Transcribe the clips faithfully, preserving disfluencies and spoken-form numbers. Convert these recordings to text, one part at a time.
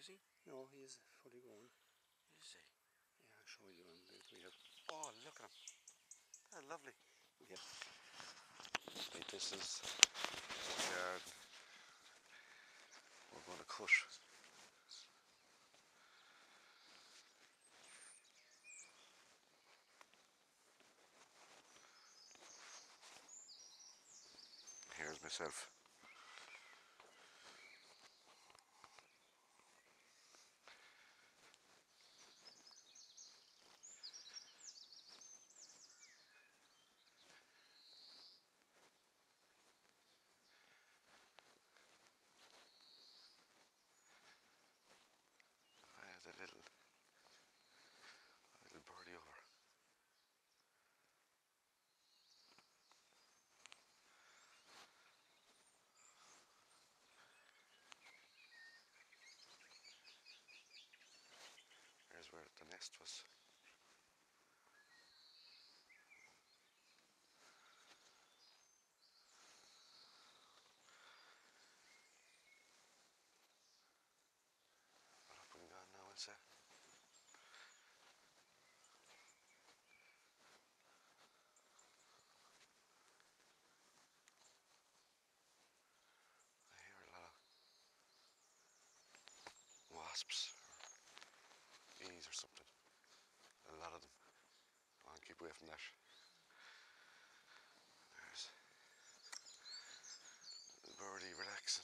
is he? No, he is fully grown. Is he? Yeah, I'll show you him. We have. Oh, look at him. They're lovely. We have. Like this is The garden. we're going to cut. Here's myself. There's a little, a little birdie over. Here's where the nest was. What up and gone now, I'd say. I hear a lot of wasps or bees or something. A lot of them. I want to keep away from that. There's the birdie relaxing.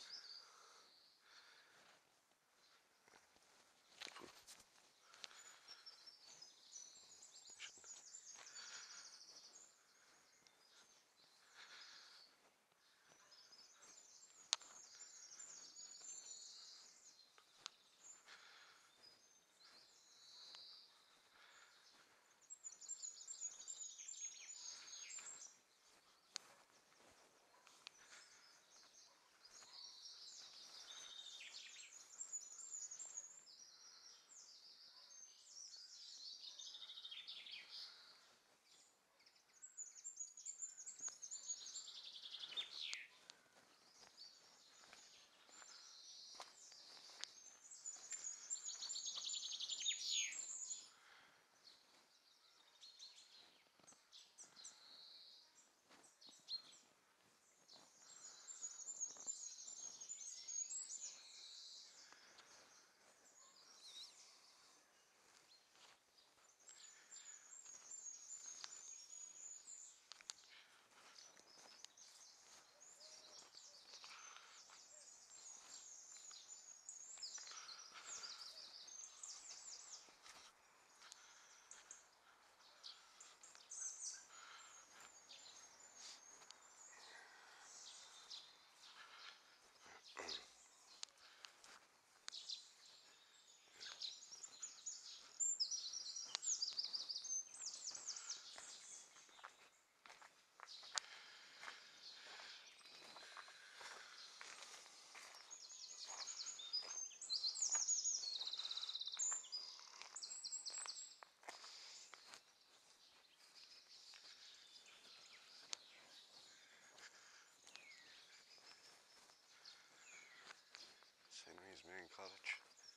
Saint Mary's Main College.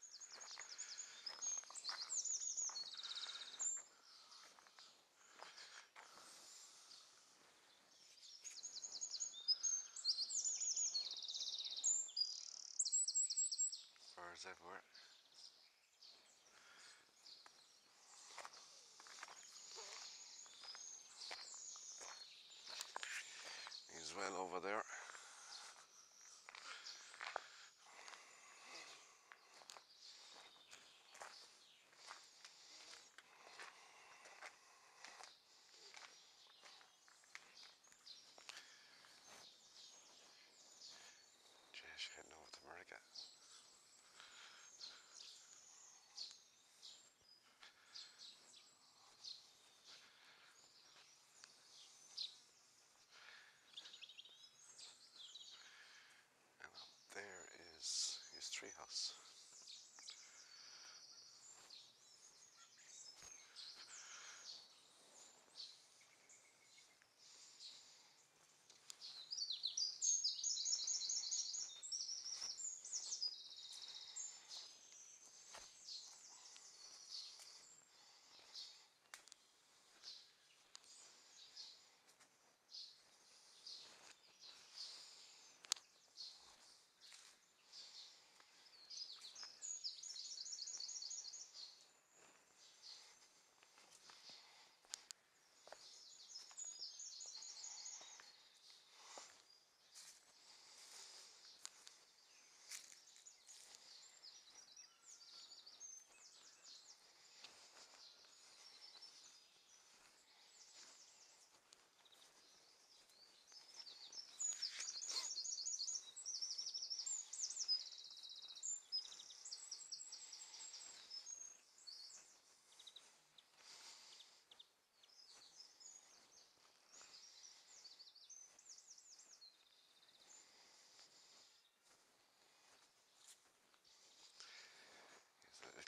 Birds everywhere. He's well over there. Jay's heading over to America. And up there is his treehouse.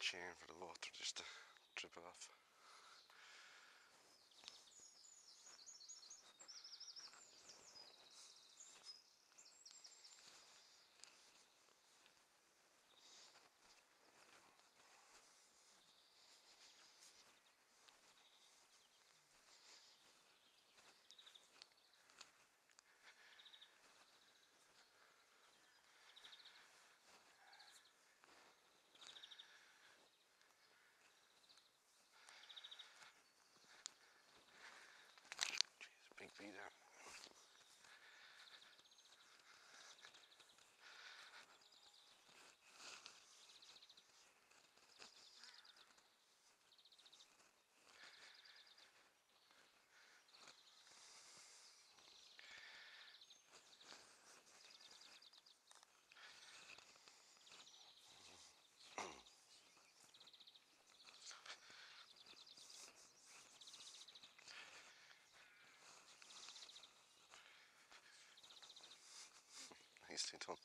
chain for the water just to drip it off. Jeez, big bee there. Nicely done.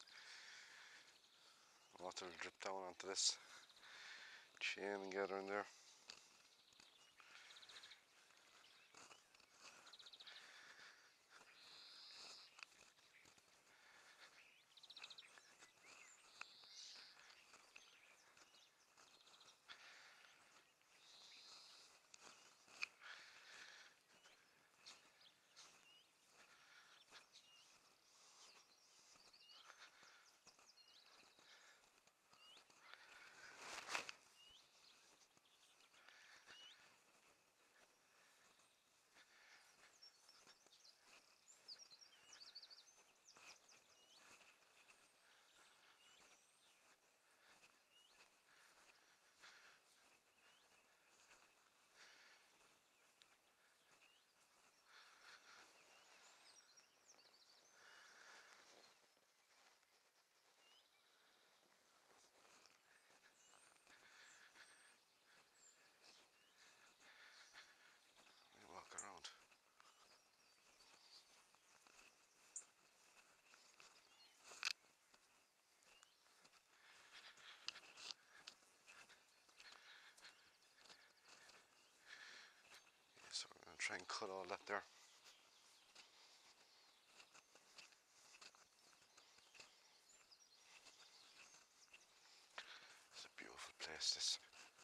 Water will drip down onto this chain and get her in there. Walk around. So we're going to try and cut all that there. It's a beautiful place, this.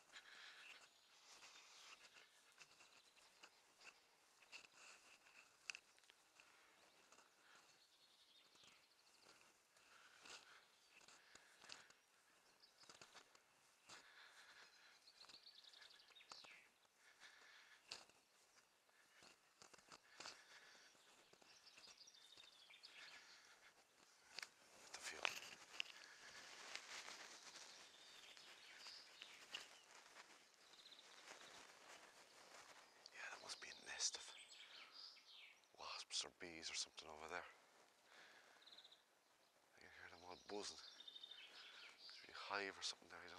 The view. Yeah, there must be a nest of wasps or bees or something over there. I can hear them all buzzing. There's a hive or something there, I don't